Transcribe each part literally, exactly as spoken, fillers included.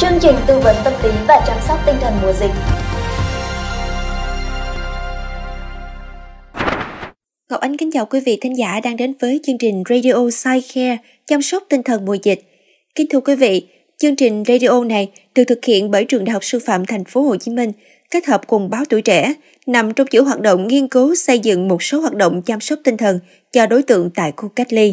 chương trình tư vấn tâm lý và chăm sóc tinh thần mùa dịch. Ngọc Ánh kính chào quý vị thính giả đang đến với chương trình Radio Psycare chăm sóc tinh thần mùa dịch. Kính thưa quý vị, chương trình radio này được thực hiện bởi Trường Đại học Sư phạm Thành phố Hồ Chí Minh kết hợp cùng Báo Tuổi Trẻ, nằm trong chuỗi hoạt động nghiên cứu xây dựng một số hoạt động chăm sóc tinh thần cho đối tượng tại khu cách ly.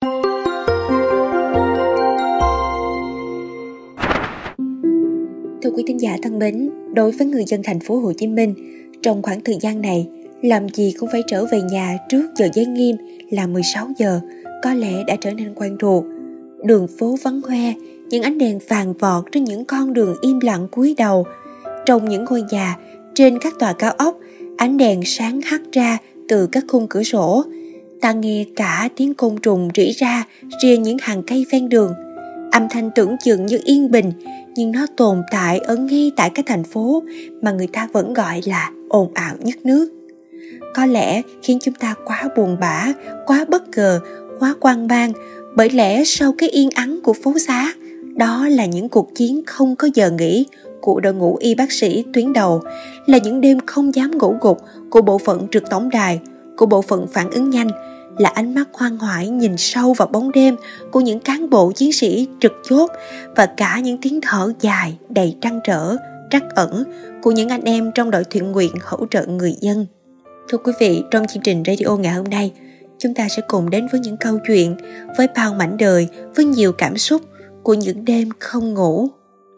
Thưa quý thính giả thân mến, đối với người dân Thành phố Hồ Chí Minh, trong khoảng thời gian này, làm gì cũng phải trở về nhà trước giờ giới nghiêm là mười sáu giờ, có lẽ đã trở nên quen thuộc. Đường phố vắng hoe, những ánh đèn vàng vọt trên những con đường im lặng cúi đầu. Trong những ngôi nhà, trên các tòa cao ốc, ánh đèn sáng hắt ra từ các khung cửa sổ. Ta nghe cả tiếng côn trùng rỉ ra trên những hàng cây ven đường. Âm thanh tưởng chừng như yên bình, nhưng nó tồn tại ở ngay tại cái thành phố mà người ta vẫn gọi là ồn ào nhất nước. Có lẽ khiến chúng ta quá buồn bã, quá bất ngờ, quá hoang mang, bởi lẽ sau cái yên ắng của phố xá, đó là những cuộc chiến không có giờ nghỉ của đội ngũ y bác sĩ tuyến đầu, là những đêm không dám ngủ gục của bộ phận trực tổng đài, của bộ phận phản ứng nhanh, là ánh mắt hoang hoải nhìn sâu vào bóng đêm của những cán bộ chiến sĩ trực chốt, và cả những tiếng thở dài đầy trăn trở, trắc ẩn của những anh em trong đội thiện nguyện hỗ trợ người dân. Thưa quý vị, trong chương trình radio ngày hôm nay, chúng ta sẽ cùng đến với những câu chuyện, với bao mảnh đời, với nhiều cảm xúc của những đêm không ngủ.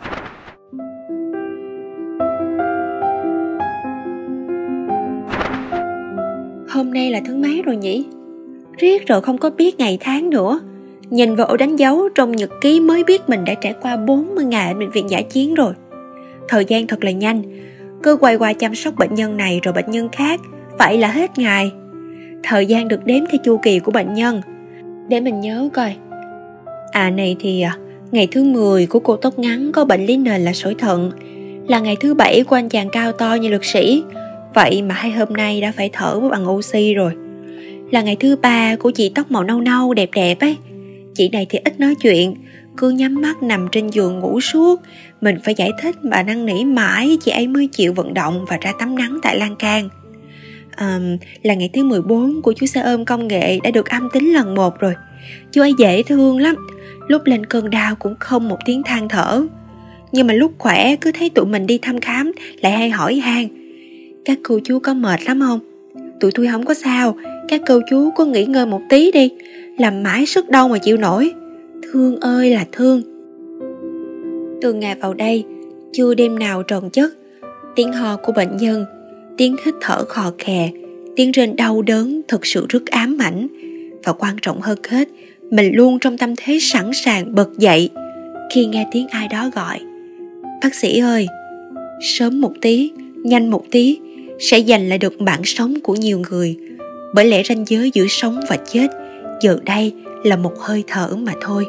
Hôm nay là thứ mấy rồi nhỉ? Riết rồi không có biết ngày tháng nữa. Nhìn vào ổ đánh dấu trong nhật ký mới biết mình đã trải qua bốn mươi ngày ở bệnh viện dã chiến rồi. Thời gian thật là nhanh, cứ quay qua chăm sóc bệnh nhân này rồi bệnh nhân khác, vậy là hết ngày. Thời gian được đếm theo chu kỳ của bệnh nhân. Để mình nhớ coi. À này thì ngày thứ mười của cô tóc ngắn có bệnh lý nền là sỏi thận, là ngày thứ bảy của anh chàng cao to như lực sĩ, vậy mà hai hôm nay đã phải thở bằng oxy rồi. Là ngày thứ ba của chị tóc màu nâu nâu đẹp đẹp ấy. Chị này thì ít nói chuyện, cứ nhắm mắt nằm trên giường ngủ suốt. Mình phải giải thích và năn nỉ mãi chị ấy mới chịu vận động và ra tắm nắng tại lan can. À, là ngày thứ mười bốn của chú xe ôm công nghệ đã được âm tính lần một rồi. Chú ấy dễ thương lắm, lúc lên cơn đau cũng không một tiếng than thở. Nhưng mà lúc khỏe cứ thấy tụi mình đi thăm khám lại hay hỏi han: các cô chú có mệt lắm không? Tụi tôi không có sao, các cô chú có nghỉ ngơi một tí đi, làm mãi sức đâu mà chịu nổi. Thương ơi là thương. Từ ngày vào đây, chưa đêm nào tròn giấc. Tiếng ho của bệnh nhân, tiếng hít thở khò khè, tiếng rên đau đớn thực sự rất ám ảnh. Và quan trọng hơn hết, mình luôn trong tâm thế sẵn sàng bật dậy khi nghe tiếng ai đó gọi: bác sĩ ơi, sớm một tí, nhanh một tí, sẽ giành lại được mạng sống của nhiều người. Bởi lẽ ranh giới giữa sống và chết giờ đây là một hơi thở mà thôi.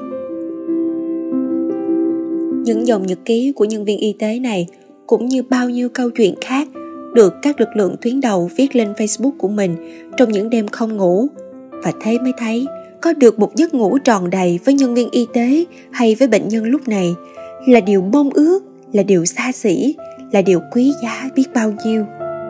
Những dòng nhật ký của nhân viên y tế này, cũng như bao nhiêu câu chuyện khác, được các lực lượng tuyến đầu viết lên Facebook của mình trong những đêm không ngủ. Và thế mới thấy, có được một giấc ngủ tròn đầy với nhân viên y tế hay với bệnh nhân lúc này là điều mong ước, là điều xa xỉ, là điều quý giá biết bao nhiêu.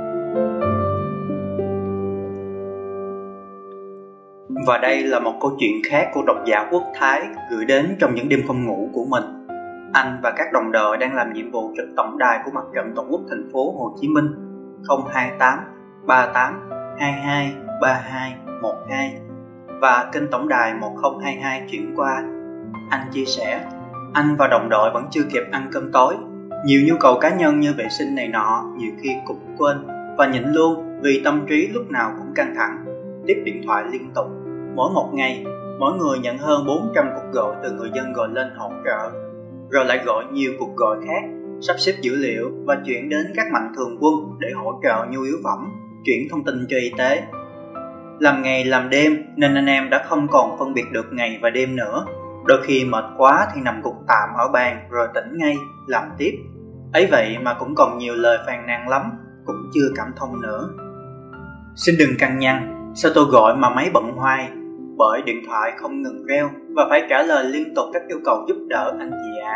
Và đây là một câu chuyện khác của độc giả Quốc Thái gửi đến trong những đêm không ngủ của mình. Anh và các đồng đội đang làm nhiệm vụ trực tổng đài của Mặt trận Tổ quốc thành phố Hồ Chí Minh không hai tám ba tám hai hai ba hai một hai và kênh tổng đài một không hai hai chuyển qua. Anh chia sẻ, anh và đồng đội vẫn chưa kịp ăn cơm tối. Nhiều nhu cầu cá nhân như vệ sinh này nọ nhiều khi cũng quên và nhịn luôn vì tâm trí lúc nào cũng căng thẳng. Tiếp điện thoại liên tục. Mỗi một ngày, mỗi người nhận hơn bốn trăm cuộc gọi từ người dân gọi lên hỗ trợ, rồi lại gọi nhiều cuộc gọi khác, sắp xếp dữ liệu và chuyển đến các mạnh thường quân để hỗ trợ nhu yếu phẩm, chuyển thông tin cho y tế. Làm ngày làm đêm nên anh em đã không còn phân biệt được ngày và đêm nữa. Đôi khi mệt quá thì nằm gục tạm ở bàn rồi tỉnh ngay, làm tiếp. Ấy vậy mà cũng còn nhiều lời phàn nàn lắm, cũng chưa cảm thông nữa. Xin đừng căng nhăn, sao tôi gọi mà máy bận hoài? Bởi điện thoại không ngừng reo và phải trả lời liên tục các yêu cầu giúp đỡ anh chị ạ.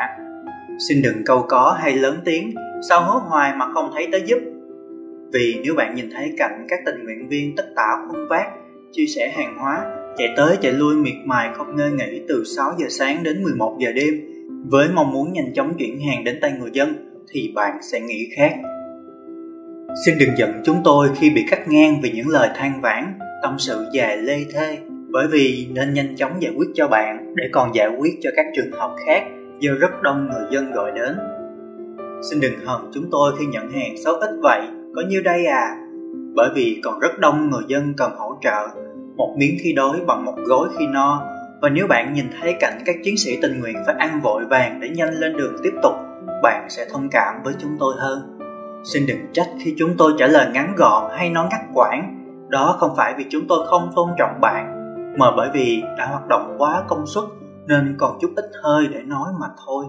Xin đừng câu có hay lớn tiếng, sao hứa hoài mà không thấy tới giúp. Vì nếu bạn nhìn thấy cảnh các tình nguyện viên tất tả khuân vác, chia sẻ hàng hóa, chạy tới chạy lui miệt mài không ngơi nghỉ từ sáu giờ sáng đến mười một giờ đêm, với mong muốn nhanh chóng chuyển hàng đến tay người dân, thì bạn sẽ nghĩ khác. Xin đừng giận chúng tôi khi bị cắt ngang vì những lời than vãn, tâm sự dài lê thê, bởi vì nên nhanh chóng giải quyết cho bạn để còn giải quyết cho các trường hợp khác do rất đông người dân gọi đến. Xin đừng hờn chúng tôi khi nhận hàng số ít vậy, có nhiêu đây à, bởi vì còn rất đông người dân cần hỗ trợ, một miếng khi đói bằng một gói khi no. Và nếu bạn nhìn thấy cảnh các chiến sĩ tình nguyện phải ăn vội vàng để nhanh lên đường tiếp tục, bạn sẽ thông cảm với chúng tôi hơn. Xin đừng trách khi chúng tôi trả lời ngắn gọn hay nói ngắt quãng. Đó không phải vì chúng tôi không tôn trọng bạn, mà bởi vì đã hoạt động quá công suất nên còn chút ít hơi để nói mà thôi.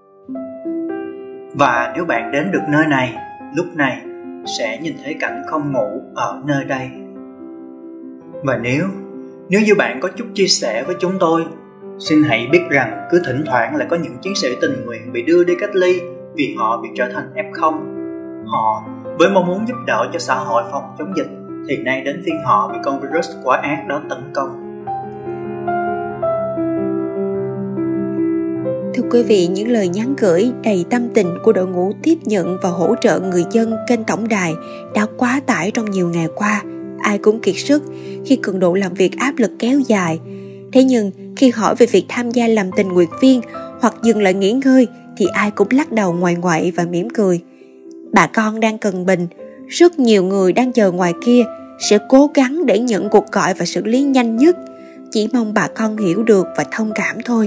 Và nếu bạn đến được nơi này, lúc này sẽ nhìn thấy cảnh không ngủ ở nơi đây. Và nếu, nếu như bạn có chút chia sẻ với chúng tôi, xin hãy biết rằng cứ thỉnh thoảng lại có những chiến sĩ tình nguyện bị đưa đi cách ly vì họ bị trở thành ép không. Họ, với mong muốn giúp đỡ cho xã hội phòng chống dịch, thì nay đến phiên họ bị con virus quá ác đó tấn công. Thưa quý vị, những lời nhắn gửi đầy tâm tình của đội ngũ tiếp nhận và hỗ trợ người dân kênh tổng đài đã quá tải trong nhiều ngày qua. Ai cũng kiệt sức khi cường độ làm việc áp lực kéo dài. Thế nhưng khi hỏi về việc tham gia làm tình nguyện viên hoặc dừng lại nghỉ ngơi thì ai cũng lắc đầu ngoại ngoại và mỉm cười. Bà con đang cần bình, rất nhiều người đang chờ ngoài kia sẽ cố gắng để nhận cuộc gọi và xử lý nhanh nhất. Chỉ mong bà con hiểu được và thông cảm thôi.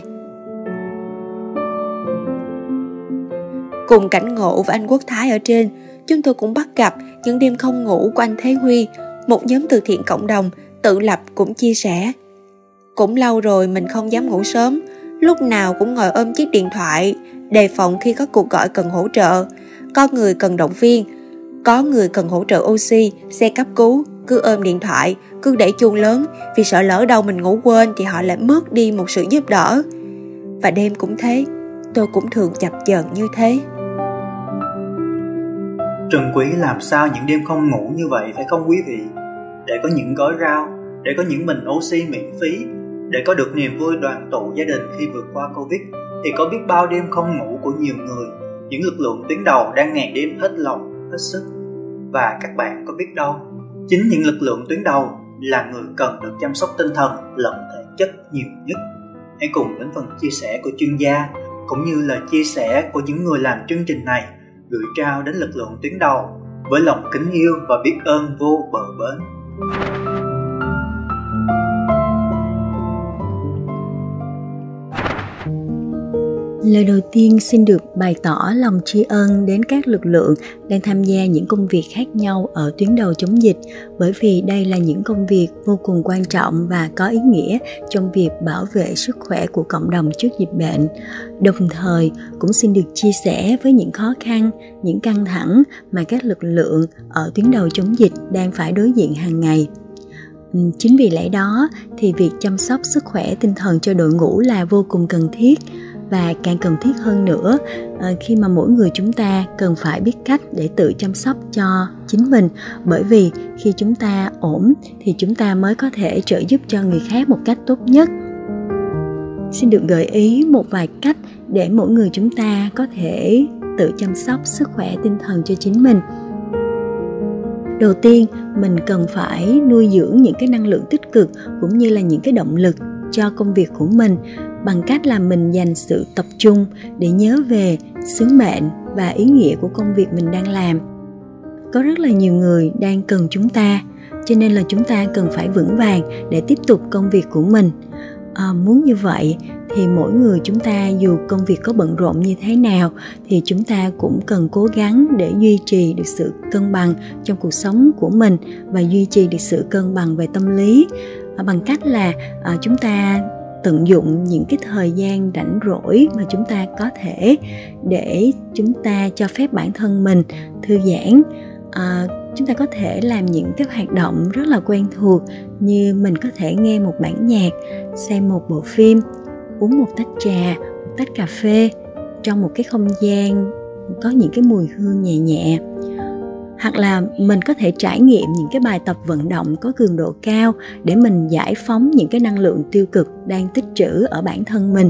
Cùng cảnh ngộ với anh Quốc Thái ở trên, chúng tôi cũng bắt gặp những đêm không ngủ của anh Thế Huy, một nhóm từ thiện cộng đồng tự lập cũng chia sẻ. Cũng lâu rồi mình không dám ngủ sớm, lúc nào cũng ngồi ôm chiếc điện thoại, đề phòng khi có cuộc gọi cần hỗ trợ. Có người cần động viên, có người cần hỗ trợ oxy, xe cấp cứu, cứ ôm điện thoại, cứ để chuông lớn vì sợ lỡ đâu mình ngủ quên thì họ lại mất đi một sự giúp đỡ. Và đêm cũng thế, tôi cũng thường chập chờn như thế. Trân quý làm sao những đêm không ngủ như vậy phải không quý vị? Để có những gói rau, để có những bình oxy miễn phí, để có được niềm vui đoàn tụ gia đình khi vượt qua Covid, thì có biết bao đêm không ngủ của nhiều người, những lực lượng tuyến đầu đang ngày đêm hết lòng, hết sức. Và các bạn có biết đâu, chính những lực lượng tuyến đầu là người cần được chăm sóc tinh thần lẫn thể chất nhiều nhất. Hãy cùng đến phần chia sẻ của chuyên gia, cũng như là chia sẻ của những người làm chương trình này, gửi trao đến lực lượng tuyến đầu với lòng kính yêu và biết ơn vô bờ bến. Lời đầu tiên xin được bày tỏ lòng tri ân đến các lực lượng đang tham gia những công việc khác nhau ở tuyến đầu chống dịch, bởi vì đây là những công việc vô cùng quan trọng và có ý nghĩa trong việc bảo vệ sức khỏe của cộng đồng trước dịch bệnh. Đồng thời cũng xin được chia sẻ với những khó khăn, những căng thẳng mà các lực lượng ở tuyến đầu chống dịch đang phải đối diện hàng ngày. Chính vì lẽ đó thì việc chăm sóc sức khỏe tinh thần cho đội ngũ là vô cùng cần thiết. Và càng cần thiết hơn nữa khi mà mỗi người chúng ta cần phải biết cách để tự chăm sóc cho chính mình, bởi vì khi chúng ta ổn thì chúng ta mới có thể trợ giúp cho người khác một cách tốt nhất. Xin được gợi ý một vài cách để mỗi người chúng ta có thể tự chăm sóc sức khỏe tinh thần cho chính mình. Đầu tiên, mình cần phải nuôi dưỡng những cái năng lượng tích cực cũng như là những cái động lực cho công việc của mình bằng cách là mình dành sự tập trung để nhớ về sứ mệnh và ý nghĩa của công việc mình đang làm. Có rất là nhiều người đang cần chúng ta, cho nên là chúng ta cần phải vững vàng để tiếp tục công việc của mình. À, muốn như vậy thì mỗi người chúng ta dù công việc có bận rộn như thế nào thì chúng ta cũng cần cố gắng để duy trì được sự cân bằng trong cuộc sống của mình và duy trì được sự cân bằng về tâm lý à, bằng cách là à, chúng ta tận dụng những cái thời gian rảnh rỗi mà chúng ta có thể để chúng ta cho phép bản thân mình thư giãn. À, chúng ta có thể làm những cái hoạt động rất là quen thuộc, như mình có thể nghe một bản nhạc, xem một bộ phim, uống một tách trà, một tách cà phê, trong một cái không gian có những cái mùi hương nhẹ nhẹ. Hoặc là mình có thể trải nghiệm những cái bài tập vận động có cường độ cao để mình giải phóng những cái năng lượng tiêu cực đang tích trữ ở bản thân mình.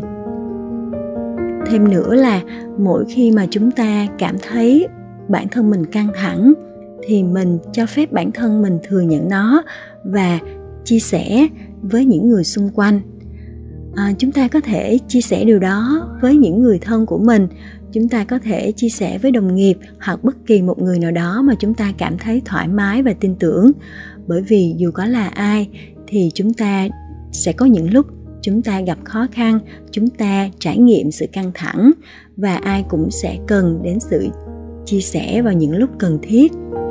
Thêm nữa là mỗi khi mà chúng ta cảm thấy bản thân mình căng thẳng thì mình cho phép bản thân mình thừa nhận nó và chia sẻ với những người xung quanh. À, chúng ta có thể chia sẻ điều đó với những người thân của mình, chúng ta có thể chia sẻ với đồng nghiệp hoặc bất kỳ một người nào đó mà chúng ta cảm thấy thoải mái và tin tưởng. Bởi vì dù có là ai thì chúng ta sẽ có những lúc chúng ta gặp khó khăn, chúng ta trải nghiệm sự căng thẳng và ai cũng sẽ cần đến sự chia sẻ vào những lúc cần thiết.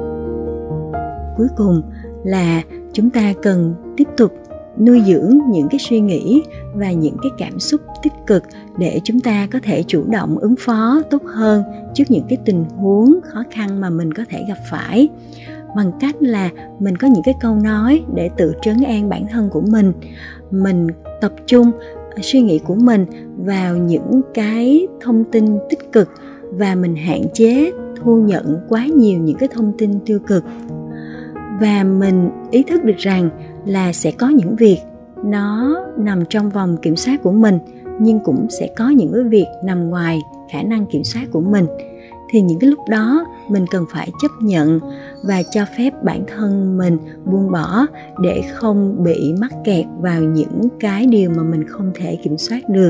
Cuối cùng là chúng ta cần tiếp tục nuôi dưỡng những cái suy nghĩ và những cái cảm xúc tích cực để chúng ta có thể chủ động ứng phó tốt hơn trước những cái tình huống khó khăn mà mình có thể gặp phải, bằng cách là mình có những cái câu nói để tự trấn an bản thân của mình. Mình tập trung suy nghĩ của mình vào những cái thông tin tích cực và mình hạn chế thu nhận quá nhiều những cái thông tin tiêu cực. Và mình ý thức được rằng là sẽ có những việc nó nằm trong vòng kiểm soát của mình, nhưng cũng sẽ có những cái việc nằm ngoài khả năng kiểm soát của mình. Thì những cái lúc đó mình cần phải chấp nhận và cho phép bản thân mình buông bỏ để không bị mắc kẹt vào những cái điều mà mình không thể kiểm soát được.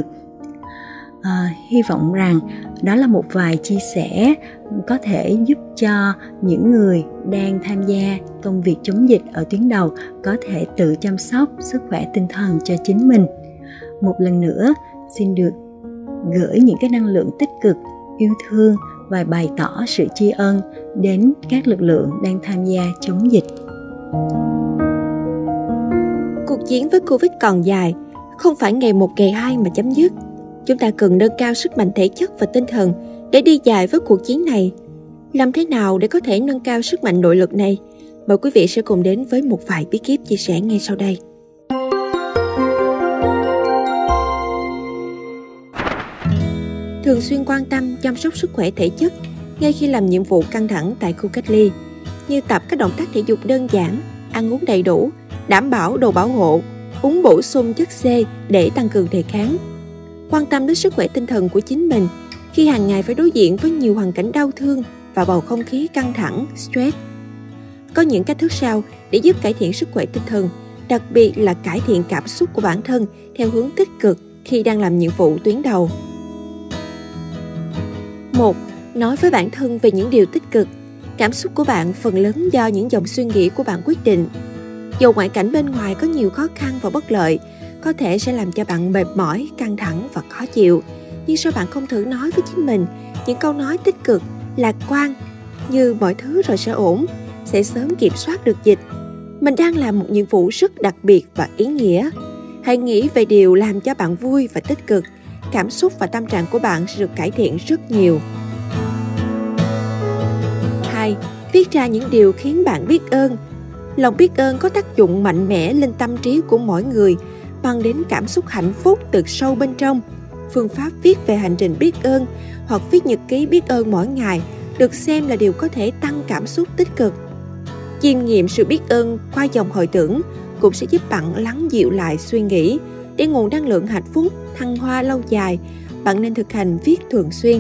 À, hy vọng rằng đó là một vài chia sẻ có thể giúp cho những người đang tham gia công việc chống dịch ở tuyến đầu có thể tự chăm sóc sức khỏe tinh thần cho chính mình. Một lần nữa xin được gửi những cái năng lượng tích cực, yêu thương và bày tỏ sự tri ân đến các lực lượng đang tham gia chống dịch. Cuộc chiến với Covid còn dài, không phải ngày một ngày hai mà chấm dứt. Chúng ta cần nâng cao sức mạnh thể chất và tinh thần để đi dài với cuộc chiến này. Làm thế nào để có thể nâng cao sức mạnh nội lực này? Mời quý vị sẽ cùng đến với một vài bí kíp chia sẻ ngay sau đây. Thường xuyên quan tâm chăm sóc sức khỏe thể chất ngay khi làm nhiệm vụ căng thẳng tại khu cách ly, như tập các động tác thể dục đơn giản, ăn uống đầy đủ, đảm bảo đồ bảo hộ, uống bổ sung chất C để tăng cường đề kháng. Quan tâm đến sức khỏe tinh thần của chính mình khi hàng ngày phải đối diện với nhiều hoàn cảnh đau thương và bầu không khí căng thẳng, stress. Có những cách thức sau để giúp cải thiện sức khỏe tinh thần, đặc biệt là cải thiện cảm xúc của bản thân theo hướng tích cực khi đang làm nhiệm vụ tuyến đầu. một. Nói với bản thân về những điều tích cực. Cảm xúc của bạn phần lớn do những dòng suy nghĩ của bạn quyết định. Dù ngoại cảnh bên ngoài có nhiều khó khăn và bất lợi, có thể sẽ làm cho bạn mệt mỏi, căng thẳng và khó chịu. Nhưng sao bạn không thử nói với chính mình những câu nói tích cực, lạc quan như mọi thứ rồi sẽ ổn, sẽ sớm kiểm soát được dịch. Mình đang làm một nhiệm vụ rất đặc biệt và ý nghĩa. Hãy nghĩ về điều làm cho bạn vui và tích cực. Cảm xúc và tâm trạng của bạn sẽ được cải thiện rất nhiều. hai. Viết ra những điều khiến bạn biết ơn. Lòng biết ơn có tác dụng mạnh mẽ lên tâm trí của mỗi người, mang đến cảm xúc hạnh phúc từ sâu bên trong. Phương pháp viết về hành trình biết ơn hoặc viết nhật ký biết ơn mỗi ngày được xem là điều có thể tăng cảm xúc tích cực. Chiêm nghiệm sự biết ơn qua dòng hồi tưởng cũng sẽ giúp bạn lắng dịu lại suy nghĩ. Để nguồn năng lượng hạnh phúc thăng hoa lâu dài, bạn nên thực hành viết thường xuyên.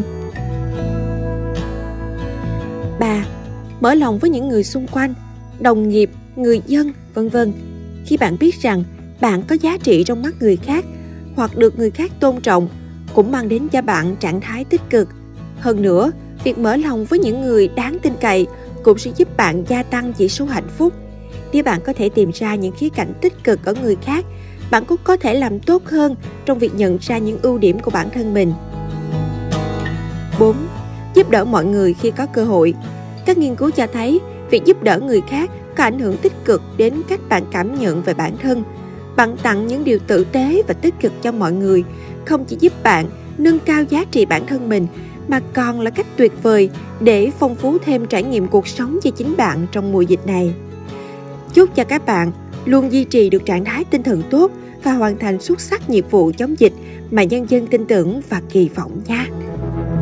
ba. Mở lòng với những người xung quanh, đồng nghiệp, người dân, vân vân. Khi bạn biết rằng bạn có giá trị trong mắt người khác hoặc được người khác tôn trọng, cũng mang đến cho bạn trạng thái tích cực. Hơn nữa, việc mở lòng với những người đáng tin cậy cũng sẽ giúp bạn gia tăng chỉ số hạnh phúc. Nếu bạn có thể tìm ra những khía cạnh tích cực ở người khác, bạn cũng có thể làm tốt hơn trong việc nhận ra những ưu điểm của bản thân mình. bốn. Giúp đỡ mọi người khi có cơ hội. Các nghiên cứu cho thấy, việc giúp đỡ người khác có ảnh hưởng tích cực đến cách bạn cảm nhận về bản thân. Bạn tặng những điều tử tế và tích cực cho mọi người, không chỉ giúp bạn nâng cao giá trị bản thân mình, mà còn là cách tuyệt vời để phong phú thêm trải nghiệm cuộc sống cho chính bạn trong mùa dịch này. Chúc cho các bạn luôn duy trì được trạng thái tinh thần tốt và hoàn thành xuất sắc nhiệm vụ chống dịch mà nhân dân tin tưởng và kỳ vọng nha.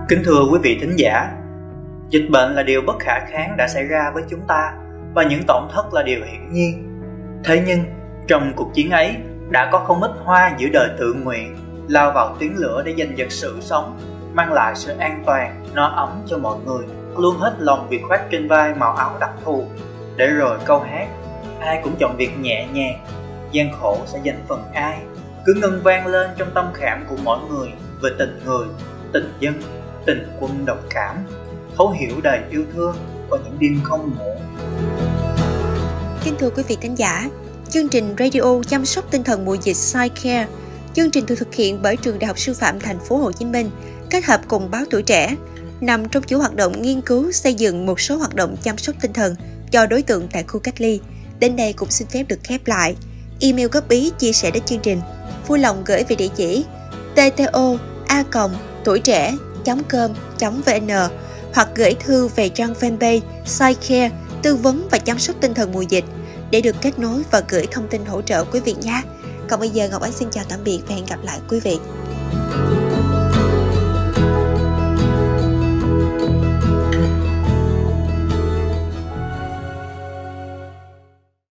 Kính thưa quý vị thính giả, dịch bệnh là điều bất khả kháng đã xảy ra với chúng ta và những tổn thất là điều hiển nhiên. Thế nhưng, trong cuộc chiến ấy đã có không ít hoa giữa đời tự nguyện lao vào tuyến lửa để giành giật sự sống, mang lại sự an toàn, no ấm cho mọi người, luôn hết lòng việc khoác trên vai màu áo đặc thù. Để rồi câu hát ai cũng chọn việc nhẹ nhàng, gian khổ sẽ dành phần ai, cứ ngân vang lên trong tâm khảm của mọi người về tình người, tình dân, tình quân đồng cảm, thấu hiểu đầy yêu thương qua những đêm không ngủ. Kính thưa quý vị thính giả, chương trình radio chăm sóc tinh thần mùa dịch Psycare, chương trình được thực hiện bởi Trường Đại học Sư phạm Thành phố Hồ Chí Minh kết hợp cùng Báo Tuổi Trẻ, nằm trong chuỗi hoạt động nghiên cứu xây dựng một số hoạt động chăm sóc tinh thần cho đối tượng tại khu cách ly. Đến đây cũng xin phép được khép lại. Email góp ý chia sẻ đến chương trình vui lòng gửi về địa chỉ t t o a còng tuổi trẻ chấm com chấm v n hoặc gửi thư về trang fanpage Psycare tư vấn và chăm sóc tinh thần mùa dịch để được kết nối và gửi thông tin hỗ trợ quý vị nhé. Còn bây giờ Ngọc Ánh xin chào tạm biệt và hẹn gặp lại quý vị.